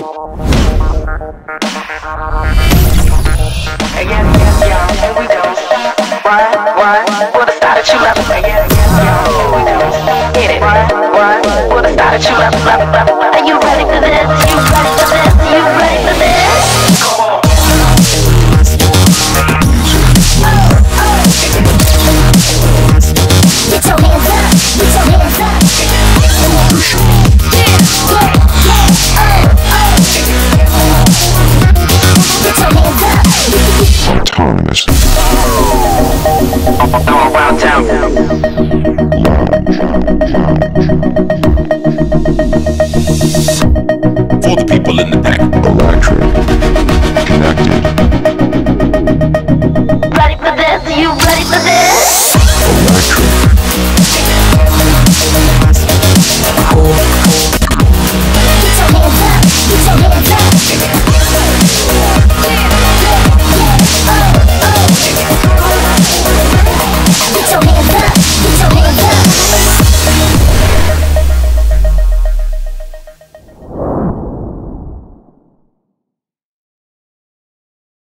Again, y'all, and we don't stop. Run, for the style that you love. Again, y'all, and we don't stop. Get it, run, for the style that you love. Are you ready for this? You ready for this?